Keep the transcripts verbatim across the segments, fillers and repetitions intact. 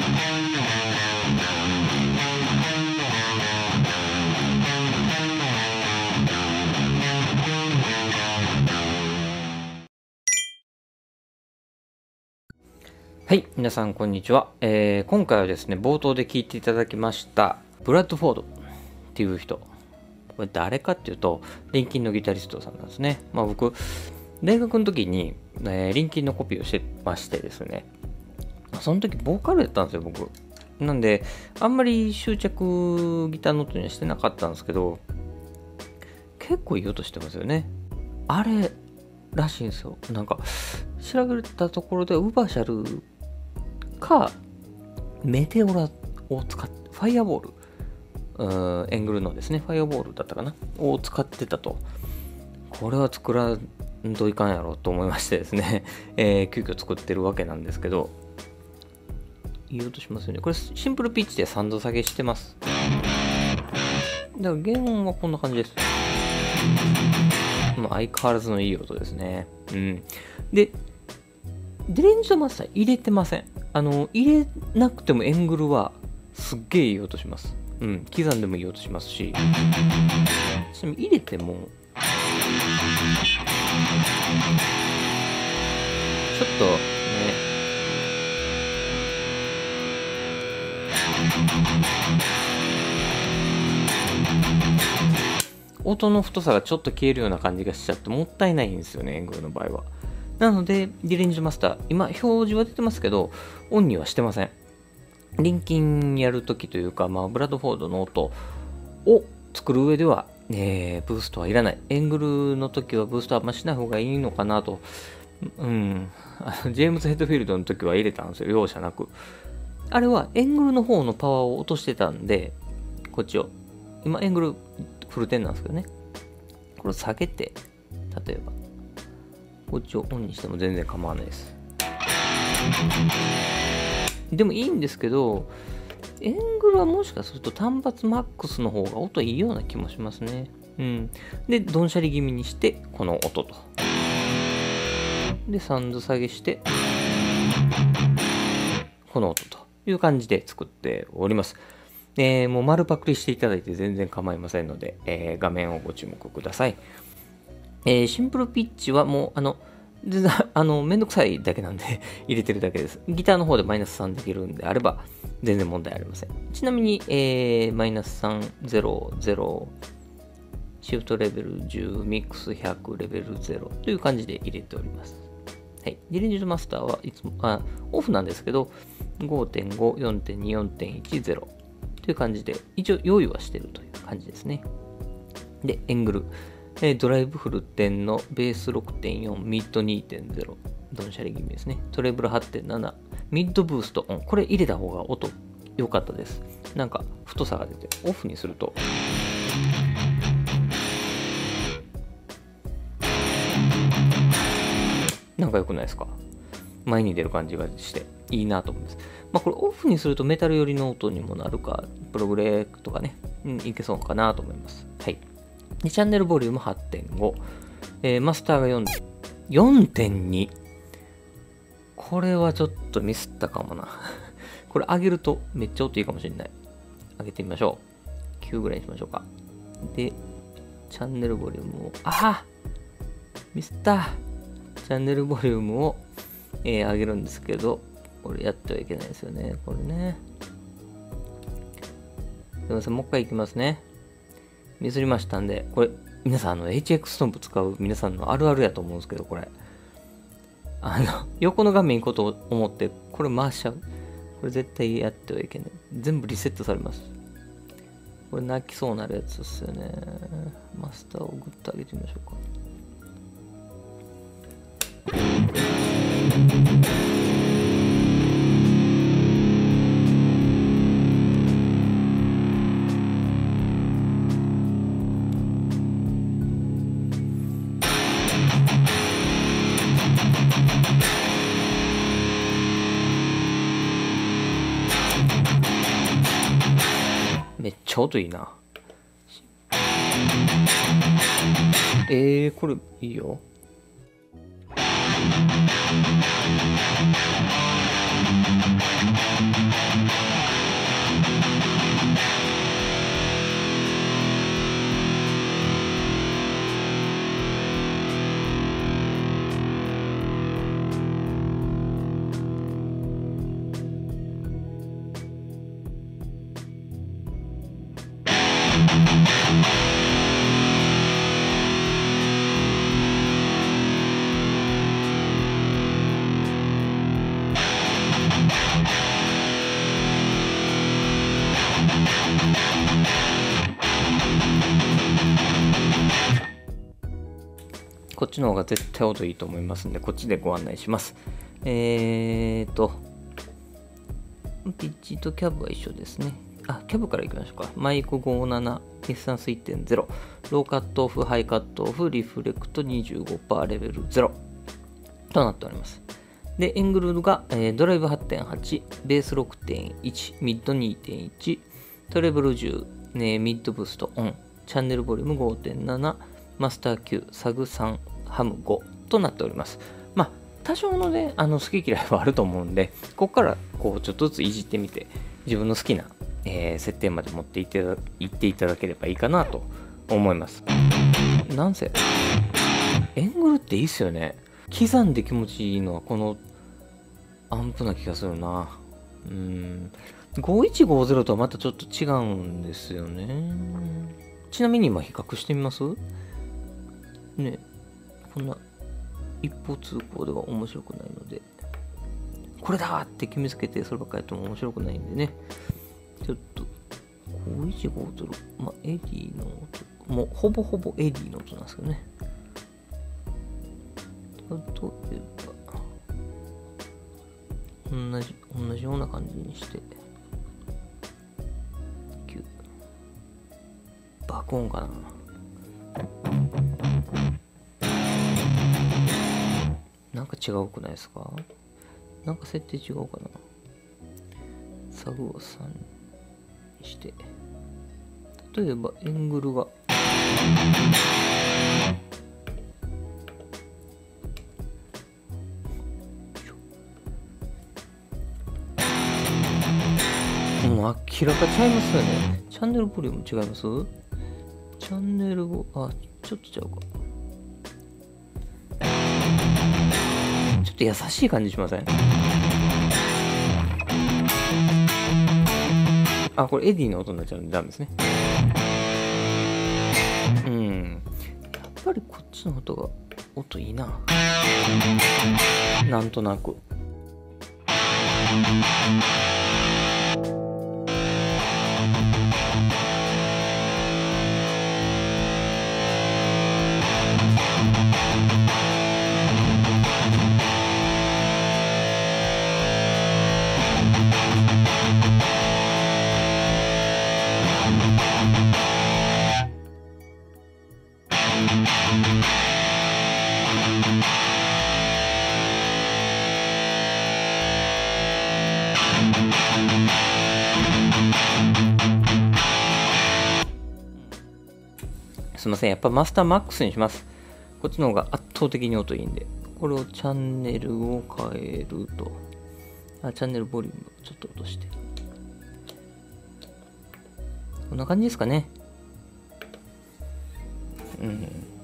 はい、皆さんこんにちは、えー、今回はですね、冒頭で聞いていただきましたブラッドフォードっていう人、これ誰かっていうとリンキンのギタリストさんなんですね。まあ僕大学の時に、えー、リンキンのコピーをしてましてですね、その時ボーカルやったんですよ僕。なんであんまり執着ギターノートにはしてなかったんですけど、結構いい音してますよね。あれらしいんですよ。なんか調べたところでウバシャルかメテオラを使ってファイアボール、うーんエングルのですねファイアボールだったかなを使ってたと。これは作らんといかんやろと思いましてですね、えー、急遽作ってるわけなんですけど、いい音しますよね。これシンプルピッチでさんど下げしてます。だから原音はこんな感じです。まあ、相変わらずのいい音ですね。うん。で、デレンジとマスター入れてません。あの、入れなくてもエングルはすっげえいい音します。うん。刻んでもいい音しますし、ちなみに入れても、ちょっとね、音の太さがちょっと消えるような感じがしちゃってもったいないんですよね、エングルの場合は。なので、ディレンジマスター、今表示は出てますけど、オンにはしてません。リンキンやるときというか、まあ、ブラッドフォードの音を作る上では、えー、ブーストはいらない。エングルの時はブーストはあんましない方がいいのかなと。うん。ジェームズ・ヘッドフィールドの時は入れたんですよ、容赦なく。あれはエングルの方のパワーを落としてたんで、こっちを。今、エングルフルテンなんですけどね。これを下げて、例えば、こっちをオンにしても全然構わないです。でもいいんですけど、エングルはもしかすると単発マックスの方が音いいような気もしますね。うん。で、ドンシャリ気味にして、この音と。で、さんど下げして、この音という感じで作っております。えー、もう丸パクリしていただいて全然構いませんので、えー、画面をご注目ください。えー、シンプルピッチはもう、あの、全然、あの、めんどくさいだけなんで入れてるだけです。ギターの方でマイナスさんできるんであれば、全然問題ありません。ちなみに、えー、マイナスさん、ゼロ、ゼロ、シフトレベルじゅう、ミックスひゃく、レベルゼロという感じで入れております。はい。ディレンジマスターはいつも、あ、オフなんですけど、ごてんご、よんてんに、よんてんいち、ゼロという感じで、一応用意はしてるという感じですね。で、エングル。えー、ドライブフルテンのベース ろくてんよん、ミッド にてんゼロ、ドンシャリ気味ですね。トレブル はちてんなな、ミッドブーストオン。これ入れた方が音良かったです。なんか太さが出て、オフにすると、なんか良くないですか？前に出る感じがしていいなと思います。まあこれオフにするとメタル寄りの音にもなるか、プログレとかね、うん、いけそうかなと思います。はい。で、チャンネルボリューム はちてんご、えー、マスターが よんてんに。これはちょっとミスったかもな。これ上げるとめっちゃ音いいかもしれない。上げてみましょう。きゅうぐらいにしましょうか。で、チャンネルボリュームを、ああミスった。チャンネルボリュームを、えー、上げるんですけど、これやってはいけないですよね。これね。すいません、もう一回いきますね。ミスりましたんで、これ、皆さん、あの、エイチエックス トンプ使う皆さんのあるあるやと思うんですけど、これ。あの、横の画面行こうと思って、これ回しちゃう。これ絶対やってはいけない。全部リセットされます。これ泣きそうなるやつですよね。マスターをグッと上げてみましょうか。めっちゃ音いいな。えー、これいいよ。 こっちの方が絶対音いいと思いますんで、こっちでご案内します。えーと、ピッチとキャブは一緒ですね。あ、キャブからいきましょうか。マイクごじゅうなな、ディスタンス いってんゼロ、ローカットオフ、ハイカットオフ、リフレクト にじゅうごパーセント、レベルゼロとなっております。で、エングルが、えー、ドライブ はちてんはち、ベース ろくてんいち、ミッド にてんいち、トレブルじゅう、ね、ミッドブーストオン、チャンネルボリューム ごてんなな、マスターきゅう、サグさん、ハムごとなっております。まあ、多少のね、あの好き嫌いはあると思うんで、ここからこうちょっとずついじってみて、自分の好きな、えー、設定まで持っていっていっていただければいいかなと思います。なんせ、エングルっていいっすよね。刻んで気持ちいいのはこのアンプな気がするな。うん。ごいちごゼロとはまたちょっと違うんですよね。ちなみに今比較してみますね。こんな一方通行では面白くないので、これだって決めつけてそればっかりやっても面白くないんでね。ちょっとごいちごゼロ、まあ、エディの音、もうほぼほぼエディの音なんですけどね。例えば、同じ、同じような感じにして、きゅう。爆音かな。なんか違うくないですか？なんか設定違うかな。サグをさんにして、例えばエングルが、もう明らかちゃいますよね。チャンネルボリューム違います？チャンネルを、あ、ちょっとちゃうか。ちょっと優しい感じしません？あ、これエディの音になっちゃうんでダメですね。うん。やっぱりこっちの音が、音いいな。なんとなく。すいません。やっぱマスターマックスにします。こっちの方が圧倒的に音いいんで。これをチャンネルを変えると。あ、チャンネルボリュームちょっと落として。こんな感じですかね。うん。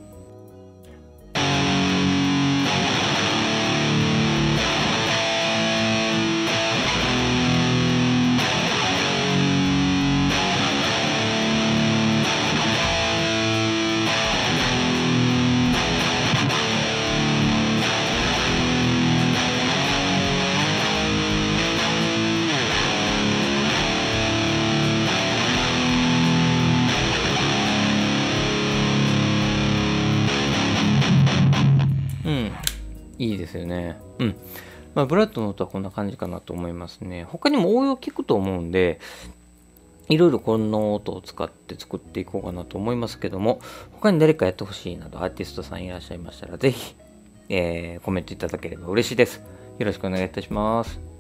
うん。いいですよね。うん。まあ、ブラッドの音はこんな感じかなと思いますね。他にも応用聞くと思うんで、いろいろこの音を使って作っていこうかなと思いますけども、他に誰かやってほしいなどアーティストさんいらっしゃいましたら、ぜひ、えー、コメントいただければ嬉しいです。よろしくお願いいたします。